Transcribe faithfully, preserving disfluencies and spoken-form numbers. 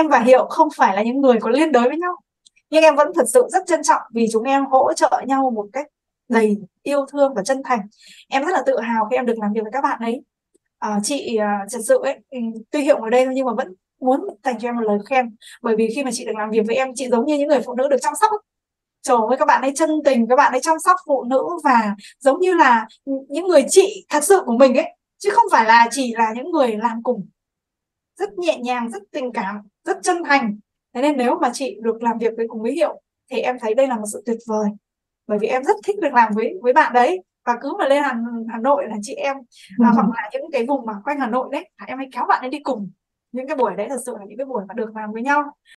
Em và Hiệu không phải là những người có liên đới với nhau, nhưng em vẫn thật sự rất trân trọng vì chúng em hỗ trợ nhau một cách đầy yêu thương và chân thành. Em rất là tự hào khi em được làm việc với các bạn ấy. À, chị à, thật sự ấy, ừ, tuy Hiệu ở đây thôi nhưng mà vẫn muốn dành cho em một lời khen, bởi vì khi mà chị được làm việc với em, chị giống như những người phụ nữ được chăm sóc. Trời ơi, các bạn ấy chân tình, các bạn ấy chăm sóc phụ nữ và giống như là những người chị thật sự của mình ấy, chứ không phải là chỉ là những người làm cùng. Rất nhẹ nhàng, rất tình cảm, rất chân thành. Thế nên nếu mà chị được làm việc với cùng với Hiệu thì em thấy đây là một sự tuyệt vời, bởi vì em rất thích được làm với với bạn đấy. Và cứ mà lên Hà, Hà Nội là chị em à, hoặc là những cái vùng mà quanh Hà Nội đấy, em hay kéo bạn ấy đi cùng. Những cái buổi đấy thật sự là những cái buổi mà được làm với nhau.